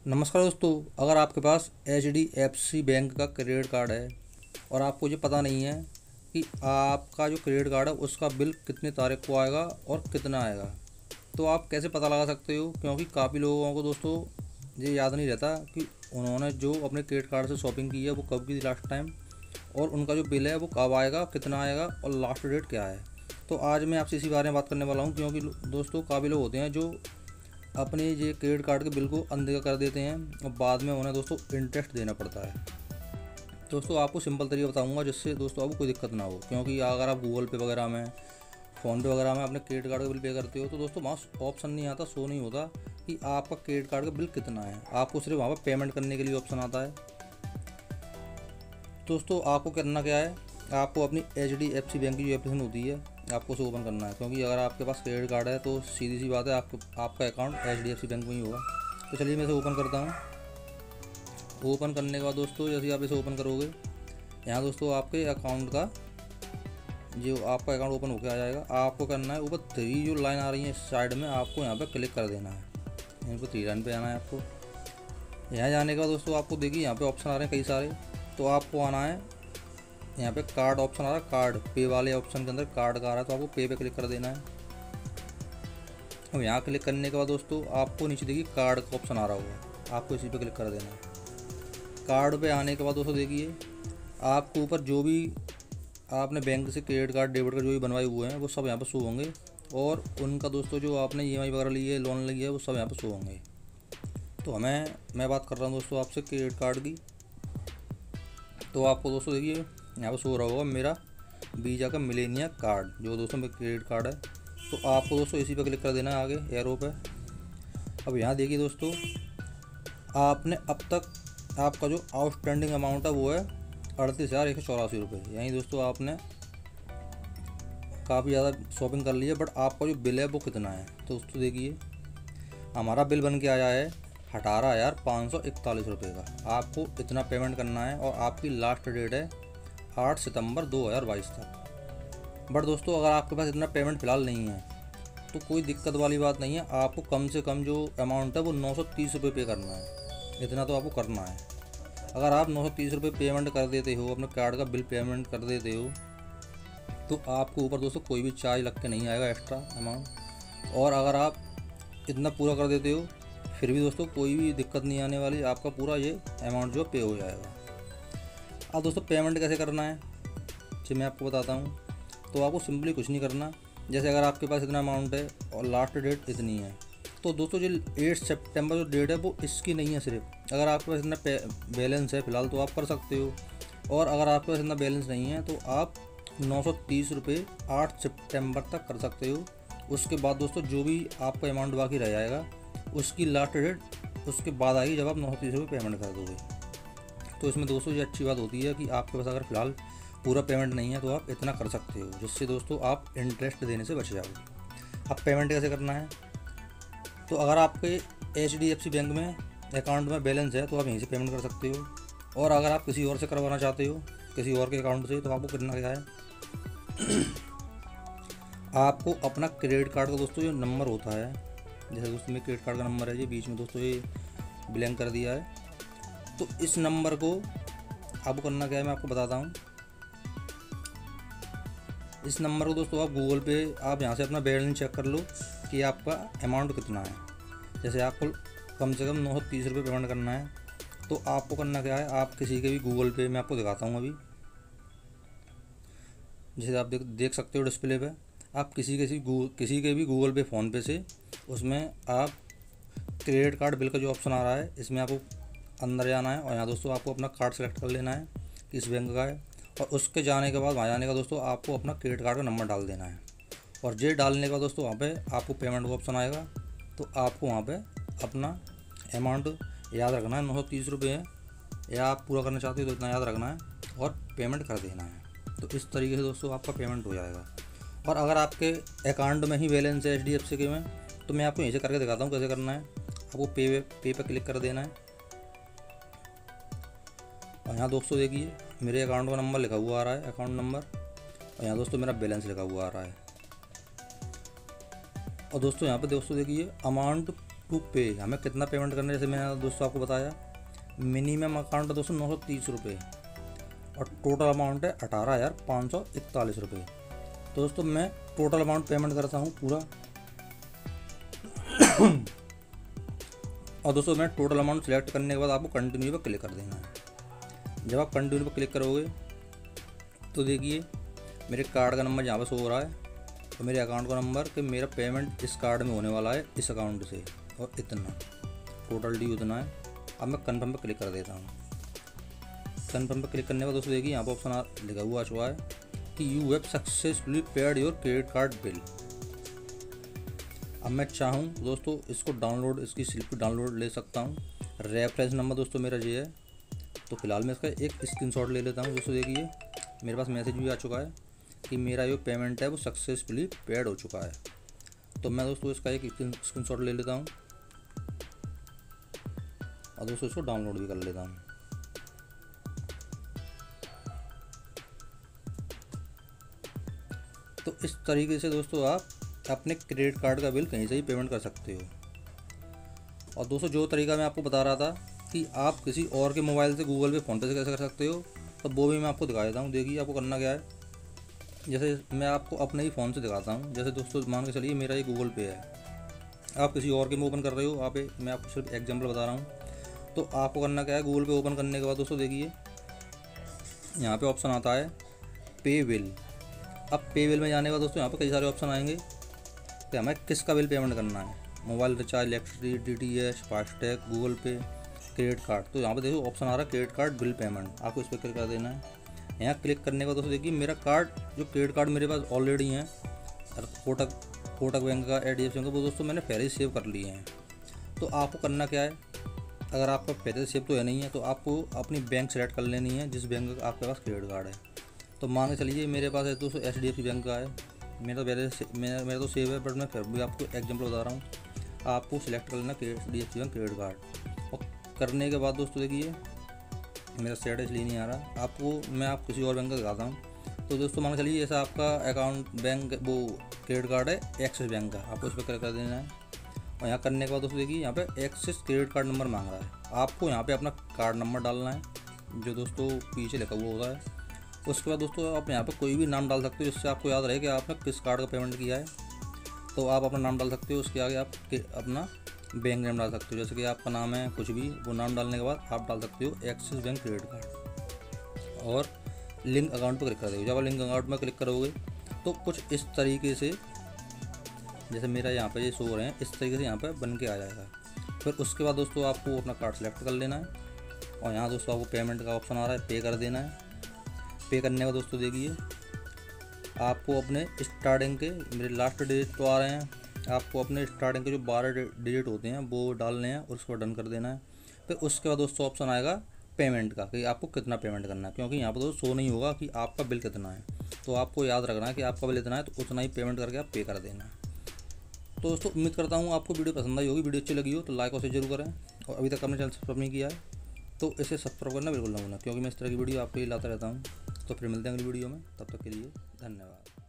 नमस्कार दोस्तों। अगर आपके पास HDFC बैंक का क्रेडिट कार्ड है और आपको ये पता नहीं है कि आपका जो क्रेडिट कार्ड है उसका बिल कितनी तारीख को आएगा और कितना आएगा, तो आप कैसे पता लगा सकते हो? क्योंकि काफ़ी लोगों को दोस्तों ये याद नहीं रहता कि उन्होंने जो अपने क्रेडिट कार्ड से शॉपिंग की है वो कब की थी लास्ट टाइम, और उनका जो बिल है वो कब आएगा, कितना आएगा और लास्ट डेट क्या है। तो आज मैं आपसे इसी बारे में बात करने वाला हूँ, क्योंकि दोस्तों काफ़ी लोग होते हैं जो अपने ये क्रेडिट कार्ड के बिल को अनदेखा कर देते हैं और बाद में उन्हें दोस्तों इंटरेस्ट देना पड़ता है। दोस्तों आपको सिंपल तरीका बताऊंगा जिससे दोस्तों आपको कोई दिक्कत ना हो, क्योंकि अगर आप गूगल पे वगैरह में, फ़ोन पे वगैरह में अपने क्रेडिट कार्ड का बिल पे करते हो तो दोस्तों वहाँ ऑप्शन नहीं आता, शो नहीं होता कि आपका क्रेडिट कार्ड का बिल कितना है। आपको सिर्फ वहाँ पर पेमेंट करने के लिए ऑप्शन आता है। दोस्तों आपको करना क्या है, आपको अपनी HDFC बैंक की जो एप्लीकेशन होती है आपको उसे ओपन करना है, क्योंकि अगर आपके पास क्रेडिट कार्ड है तो सीधी सी बात है आपका अकाउंट HDFC बैंक में ही होगा। तो चलिए मैं इसे ओपन करता हूँ। ओपन करने के बाद दोस्तों जैसे आप इसे ओपन करोगे, यहाँ दोस्तों आपके अकाउंट का जो आपका अकाउंट ओपन होकर आ जाएगा। आपको करना है ऊपर 3 जो लाइन आ रही है इस साइड में, आपको यहाँ पर क्लिक कर देना है। यहाँ पर 3 लाइन पर आना है आपको। यहाँ जाने के बाद दोस्तों आपको देखिए यहाँ पर ऑप्शन आ रहे हैं कई सारे, तो आपको आना है यहाँ पे कार्ड ऑप्शन आ रहा है, कार्ड पे वाले ऑप्शन के अंदर कार्ड का आ रहा है, तो आपको पे क्लिक कर देना है। अब यहाँ क्लिक करने के बाद दोस्तों आपको नीचे देखिए कार्ड का ऑप्शन आ रहा होगा, आपको इसी पे क्लिक कर देना है। कार्ड पे आने के बाद दोस्तों देखिए आपको ऊपर जो भी आपने बैंक से क्रेडिट कार्ड डेबिट कार्ड जो भी बनवाए हुए हैं वो सब यहाँ पर शो होंगे, और उनका दोस्तों जो आपने EMI वगैरह ली है, लोन ली है, वो सब यहाँ पर शो होंगे। तो मैं बात कर रहा हूँ दोस्तों आपसे क्रेडिट कार्ड की। तो आपको दोस्तों देखिए यहाँ पर शो रहा होगा मेरा वीज़ा का मिलेनिया कार्ड, जो दोस्तों मेरा क्रेडिट कार्ड है। तो आपको दोस्तों इसी पर क्लिक कर देना है आगे एरो पे। अब यहाँ देखिए दोस्तों आपने अब तक आपका जो आउटस्टैंडिंग अमाउंट है वो है 38,184 रुपये। यहीं दोस्तों आपने काफ़ी ज़्यादा शॉपिंग कर ली है, बट आपका जो बिल है वो कितना है। तो दोस्तों देखिए हमारा बिल बन के आया है 18,541 रुपये का। आपको इतना पेमेंट करना है और आपकी लास्ट डेट है 8 सितंबर 2022 तक। बट दोस्तों अगर आपके पास इतना पेमेंट फ़िलहाल नहीं है तो कोई दिक्कत वाली बात नहीं है। आपको कम से कम जो अमाउंट है वो 930 रुपये पे करना है, इतना तो आपको करना है। अगर आप 930 रुपये पेमेंट कर देते हो, अपने कार्ड का बिल पेमेंट कर देते हो, तो आपको ऊपर दोस्तों कोई भी चार्ज लग के नहीं आएगा एक्स्ट्रा अमाउंट। और अगर आप इतना पूरा कर देते हो फिर भी दोस्तों कोई भी दिक्कत नहीं आने वाली, आपका पूरा ये अमाउंट जो पे हो जाएगा। अब दोस्तों पेमेंट कैसे करना है जी मैं आपको बताता हूँ। तो आपको सिंपली कुछ नहीं करना। जैसे अगर आपके पास इतना अमाउंट है और लास्ट डेट इतनी है, तो दोस्तों जो 8 सितंबर जो डेट है वो इसकी नहीं है सिर्फ। अगर आपके पास इतना बैलेंस है फ़िलहाल तो आप कर सकते हो, और अगर आपके पास इतना बैलेंस नहीं है तो आप 930 रुपये 8 सितंबर तक कर सकते हो। उसके बाद दोस्तों जो भी आपका अमाउंट बाकी रह जाएगा उसकी लास्ट डेट उसके बाद आएगी, जब आप 930 रुपये पेमेंट कर दोगे। तो इसमें दोस्तों ये अच्छी बात होती है कि आपके पास अगर फ़िलहाल पूरा पेमेंट नहीं है तो आप इतना कर सकते हो, जिससे दोस्तों आप इंटरेस्ट देने से बच जाओगे। अब पेमेंट कैसे करना है, तो अगर आपके HDFC बैंक में अकाउंट में बैलेंस है तो आप यहीं से पेमेंट कर सकते हो, और अगर आप किसी और से करवाना चाहते हो किसी और के अकाउंट से, तो आपको करना क्या है आपको अपना क्रेडिट कार्ड का दोस्तों जो नंबर होता है, जैसे दोस्तों मेरे क्रेडिट कार्ड का नंबर है ये बीच में दोस्तों ये ब्लैंक कर दिया है, तो इस नंबर को आपको करना क्या है मैं आपको बताता हूँ। इस नंबर को दोस्तों आप गूगल पे आप यहाँ से अपना बैलेंस चेक कर लो कि आपका अमाउंट कितना है। जैसे आपको कम से कम 930 रुपये पेमेंट करना है, तो आपको करना क्या है, आप किसी के भी गूगल पे, मैं आपको दिखाता हूँ अभी, जैसे आप देख सकते हो डिस्प्ले पे, आप किसी के भी गूगल पे, फ़ोन पे से उसमें आप क्रेडिट कार्ड बिल का जो ऑप्शन आ रहा है इसमें आपको अंदर जाना है, और यहाँ दोस्तों आपको अपना कार्ड सेलेक्ट कर लेना है किस बैंक का है, और उसके जाने के बाद वहाँ जाने का दोस्तों आपको अपना क्रेडिट कार्ड का नंबर डाल देना है। और जे डालने के बाद दोस्तों वहाँ पे आपको पेमेंट का ऑप्शन आएगा, तो आपको वहाँ पे अपना अमाउंट याद रखना है 930 रुपये है, या आप पूरा करना चाहते हो तो इतना याद रखना है और पेमेंट कर देना है। तो इस तरीके से दोस्तों आपका पेमेंट हो जाएगा। और अगर आपके अकाउंट में ही बैलेंस है HDFC के में, तो मैं आपको यहीं से करके दिखाता हूँ कैसे करना है। आपको पे पे क्लिक कर देना है, और यहाँ दोस्तों देखिए मेरे अकाउंट का नंबर लिखा हुआ आ रहा है, अकाउंट नंबर, और यहाँ दोस्तों मेरा बैलेंस लिखा हुआ आ रहा है। और दोस्तों यहाँ पे दोस्तों देखिए अमाउंट टू पे हमें कितना पेमेंट करना है, जैसे मैंने दोस्तों आपको बताया मिनिमम अकाउंट है दोस्तों 930 रुपये और टोटल अमाउंट है 18,541 रुपये। तो दोस्तों मैं टोटल अमाउंट पेमेंट करता हूँ पूरा और दोस्तों मैं टोटल अमाउंट सेलेक्ट करने के बाद आपको कंटिन्यू पर क्लिक कर देना है। जब आप कंटिन्यू पर क्लिक करोगे तो देखिए मेरे कार्ड का नंबर यहाँ पर शो हो रहा है और मेरे अकाउंट का नंबर कि मेरा पेमेंट इस कार्ड में होने वाला है इस अकाउंट से और इतना टोटल ड्यू उतना है। अब मैं कन्फर्म पर क्लिक कर देता हूँ। कन्फर्म पर क्लिक करने के बाद दोस्तों देखिए यहाँ पर ऑप्शन लिखा हुआ आ चुका है कि you have successfully paid your credit card bill. अब मैं चाहूँ दोस्तों इसको डाउनलोड, इसकी स्लिप डाउनलोड ले सकता हूँ। रेफरेंस नंबर दोस्तों मेरा ये है, तो फिलहाल मैं इसका एक स्क्रीनशॉट ले लेता हूँ। दोस्तों देखिए मेरे पास मैसेज भी आ चुका है कि मेरा जो पेमेंट है वो सक्सेसफुली पेड हो चुका है। तो मैं दोस्तों इसका एक स्क्रीनशॉट ले लेता हूँ और दोस्तों इसको डाउनलोड भी कर लेता हूँ। तो इस तरीके से दोस्तों आप अपने क्रेडिट कार्ड का बिल कहीं से ही पेमेंट कर सकते हो। और दोस्तों जो तरीका मैं आपको बता रहा था कि आप किसी और के मोबाइल से गूगल पे, फ़ोनपे से कैसे कर सकते हो, तो वो भी मैं आपको दिखा देता हूँ। देखिए आपको करना क्या है, जैसे मैं आपको अपने ही फ़ोन से दिखाता हूँ। जैसे दोस्तों मान के चलिए मेरा ये गूगल पे है, आप किसी और के में ओपन कर रहे हो, आप मैं आपको सिर्फ एग्जाम्पल बता रहा हूँ। तो आपको करना क्या है, गूगल पे ओपन करने के बाद दोस्तों देखिए यहाँ पे ऑप्शन आता है पे बिल। अब पे बिल में जाने के बाद दोस्तों यहाँ पे कई सारे ऑप्शन आएंगे कि हमें किसका बिल पेमेंट करना है, mobile recharge, electricity, DTH, FASTag, Google Pay, credit card. तो यहाँ पे देखो ऑप्शन आ रहा है क्रेडिट कार्ड बिल पेमेंट, आपको इस पर क्लिक कर देना है। यहाँ क्लिक करने के बाद दोस्तों देखिए मेरा कार्ड, जो क्रेडिट कार्ड मेरे पास ऑलरेडी हैं, कोटक बैंक का, HDFC बैंक का, वो दोस्तों मैंने पहले ही सेव कर लिए हैं। तो आपको करना क्या है, अगर आपका पहले से सेव तो है नहीं है तो आपको अपनी बैंक सेलेक्ट कर लेनी है जिस बैंक का आपके पास क्रेडिट कार्ड है। तो मान के चलिए मेरे पास है दोस्तों HDFC बैंक का है, मेरा तो पहले से मेरा तो सेव है, बट मैं फिर भी आपको एग्जाम्पल बता रहा हूँ। आपको सिलेक्ट कर लेना HDFC बैंक क्रेडिट कार्ड और करने के बाद दोस्तों देखिए मेरा सेट इसलिए नहीं आ रहा, मैं किसी और बैंक का दिखाता हूँ। तो दोस्तों मान के चलिए ऐसा आपका अकाउंट बैंक वो क्रेडिट कार्ड है एक्सिस बैंक का, आपको इस पर क्लिक कर देना है। और यहाँ करने के बाद दोस्तों देखिए यहाँ पे एक्सिस क्रेडिट कार्ड नंबर मांग रहा है, आपको यहाँ पे अपना कार्ड नंबर डालना है जो दोस्तों पीछे लिखा हुआ होता है। उसके बाद दोस्तों आप यहाँ पे कोई भी नाम डाल सकते हो जिससे आपको याद रहे कि आपने किस कार्ड का पेमेंट किया है। तो आप अपना नाम डाल सकते हो, उसके आगे आप अपना बैंक नेम डाल सकते हो, जैसे कि आपका नाम है कुछ भी, वो नाम डालने के बाद आप डाल सकते हो एक्सिस बैंक क्रेडिट कार्ड और लिंक अकाउंट पर क्लिक कर देंगे। जब आप लिंक अकाउंट में क्लिक करोगे तो कुछ इस तरीके से, जैसे मेरा यहाँ पे ये शो हो रहे हैं, इस तरीके से यहाँ पे बन के आ जाएगा। फिर उसके बाद दोस्तों आपको अपना कार्ड सेलेक्ट कर लेना है और यहाँ दोस्तों आपको पेमेंट का ऑप्शन आ रहा है, पे कर देना है। पे करने का दोस्तों देखिए आपको अपने स्टार्टिंग के, मेरे लास्ट डिजिट तो आ रहे हैं, आपको अपने स्टार्टिंग के जो 12 डिजिट होते हैं वो डालने हैं और उसको डन कर देना है। फिर उसके बाद दोस्तों ऑप्शन आएगा पेमेंट का कि आपको कितना पेमेंट करना है, क्योंकि यहाँ पर दोस्तों शो नहीं होगा कि आपका बिल कितना है। तो आपको याद रखना है कि आपका बिल इतना है, तो उतना ही पेमेंट करके आप पे कर देना है। तो दोस्तों उम्मीद करता हूँ आपको वीडियो पसंद आई होगी। वीडियो अच्छी लगी हो तो लाइक और शेयर जरूर करें और अभी तक अपने चैनल सब्सक्राइब नहीं किया है तो इसे सब्सक्राइब करना बिल्कुल ना भूलना, क्योंकि मैं इस तरह की वीडियो आपके लिए लाता रहता हूँ। तो फिर मिलते हैं अगली वीडियो में, तब तक के लिए धन्यवाद।